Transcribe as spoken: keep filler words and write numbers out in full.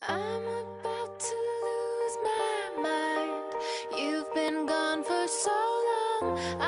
I'm about to lose my mind. You've been gone for so long.